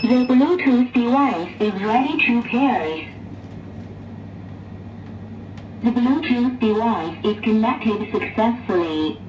The Bluetooth device is ready to pair. The Bluetooth device is connected successfully.